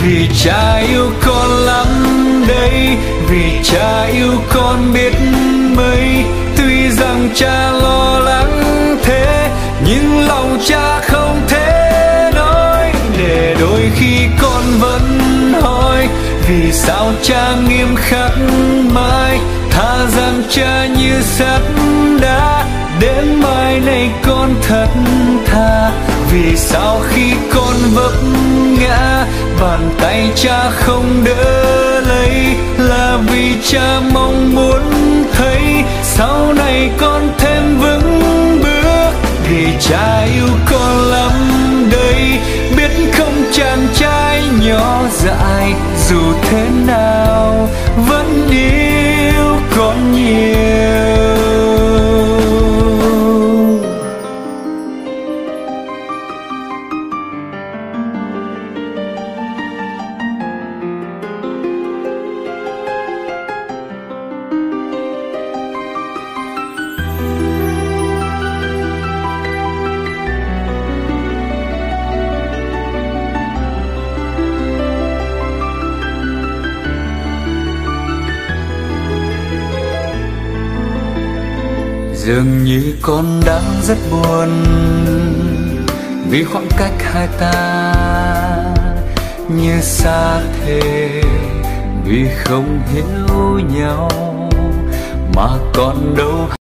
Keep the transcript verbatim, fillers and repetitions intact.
vì cha yêu con lắm đấy, vì cha yêu con biết mấy. Tuy rằng cha lo lắng thế, nhưng lòng cha không thể nói. Để đôi khi con vẫn hỏi, vì sao cha nghiêm khắc mãi, tha rằng cha như sắt đá. Đến mai này con thật thà, vì sao khi con vấp ngã, bàn tay cha không đỡ lấy. Là vì cha mong muốn thấy sau này con thêm vững bước. Vì cha yêu con lắm đấy, biết không chàng trai nhỏ dại, dù thế nào vẫn yêu con nhiều. Dường như con đang rất buồn vì khoảng cách hai ta như xa thề, vì không hiểu nhau mà còn đâu.